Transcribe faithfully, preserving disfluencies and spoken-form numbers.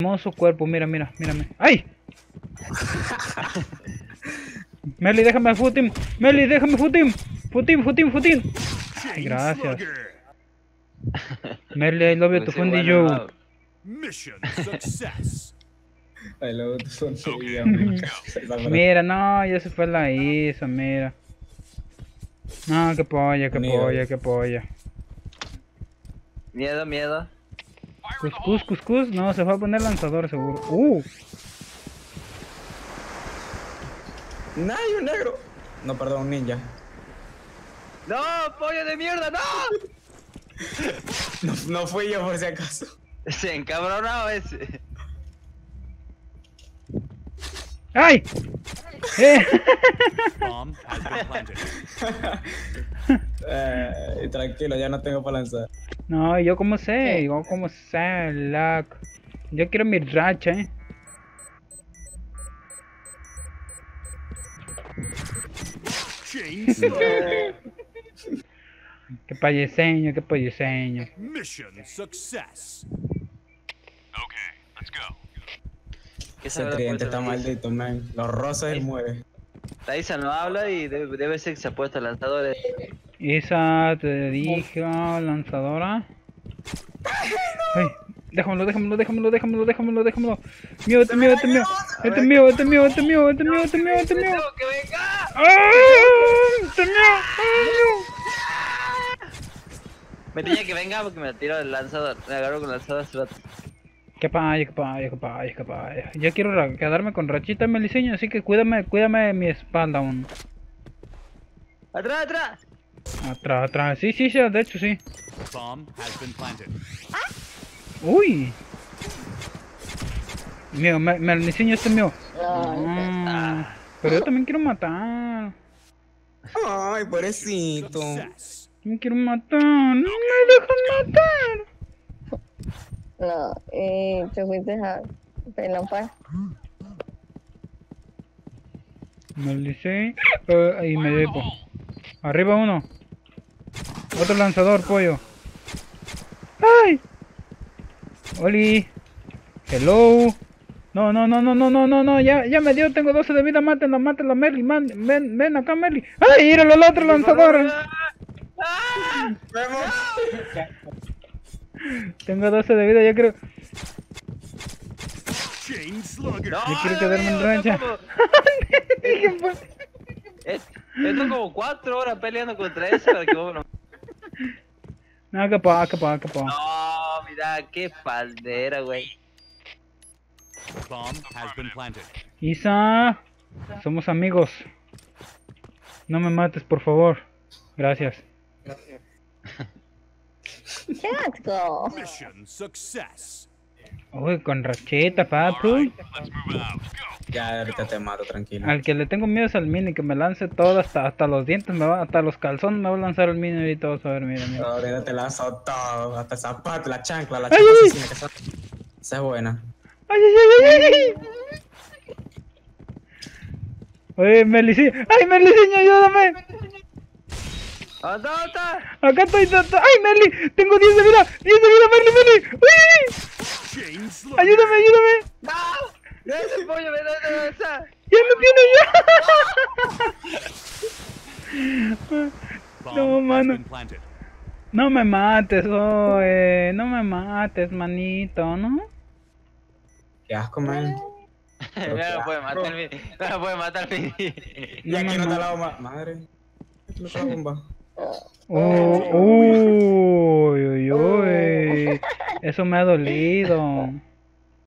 Hermoso cuerpo, mira, mira, mírame. ¡Ay! Meli, déjame futim. Meli, déjame futim. Futim, futim, futim. Ay, gracias. Meli, I love you to Fundy Joe. Mission success. I love you to Fundy Joe. Mira, no, ya se fue la hizo, mira. No, qué polla, qué polla, qué polla. Miedo, miedo. Cuscus, cuscus, no, se fue a poner lanzador seguro. Uh. No, hay un negro. No, perdón, un ninja. ¡No, pollo de mierda, no! No, no fui yo por si acaso. Se encabronado ese. ¡Ay! ¡Eh! Bomb has been planted. Eh, tranquilo, ya no tengo para lanzar. No, yo como sé, yo como sé, lag. Yo quiero mi racha, eh. Chain slugger. Qué payeseño, qué payeseño. Mission success. Okay, let's go. ¿Qué Ese sabrá tridente por eso? está maldito, man. Los rosas él mueve. Taisa no habla y debe, debe ser que se ha puesto lanzadores. Esa te dije, lanzadora. Ay, déjamelo, déjamelo, déjamelo, déjamelo, déjamelo, déjamelo. Mío, este mío, este mío. Este es mío, este es mío, este es mío, este es mío, este es mío, este es mío. ¡Que venga! ¡Ah! Este es mío, este Me tenía que venga porque me tiró el lanzador. Me agarró con el lanzador hace rato. Qué paya, qué paya, qué paya, qué paya. Yo quiero ra- quedarme con rachita meliseño, así que cuídame, cuídame de mi espalda aún. ¡Atrás, atrás! Atrás, atrás. Sí, sí, sí, de hecho sí. Bomb has been planted. Uy. Mío, me, meliseño este es mío. Ah, pero yo también quiero matar. Ay, pobrecito. Success. Yo quiero matar. No me dejan matar. No, y te fuiste a pelón pues. Meliseño. Eh, ahí me depo. Arriba uno. Otro lanzador, pollo. ¡Ay! Oli. Hello. No, no, no, no, no, no, no, no, ya, ya me dio, tengo doce de vida, mátenla, mátenla, Meli, man, ven, ven acá, Meli. ¡Ay, míralo al otro lanzador! Tengo doce de vida, yo creo, Chain slugger. ¡No! yo quiero Dios quedarme en mío, rancha. esto como- Es- Esto como cuatro horas peleando contra ese para que vos no... No, que pa, que pa, que pa. No, mira, qué paldera, güey. Bomb has been planted. Isa, somos amigos. No me mates, por favor. Gracias. Let's go. Mission success. Uy, con racheta, papu. Let's move out. Go. Ya, ahorita te mato, tranquilo. Al que le tengo miedo es al mini, que me lance todo, hasta, hasta los dientes, me va, hasta los calzones me va a lanzar el mini y todo, a ver, mira, mira. Ahorita te lanzo todo, hasta el zapato, la chancla, la Ay, chancla ay. asesina, que esa, esa es buena. ¡Ay, ay, ay, ay, ay! Oye, Melici, ¡ay, Meliceño, ayúdame! ¿Dónde está? Acá estoy, estoy- ¡ay, Meli! Tengo diez de vida, diez de vida, Meli, Meli. ¡Uy! Chain slugger. Ayúdame, ayúdame. ¡No! ¡Ese pollo me da esa! Ya no tiene ya. Bomb No, has mano. been planted. No me mates, oye. No me mates, manito, ¿no? Qué asco, man. No lo puede matar el mini. No lo puede matar el mini. Y aquí no está la bomba. Madre. Aquí no está la bomba. Oh, uy, uy, uy. Eso me ha dolido.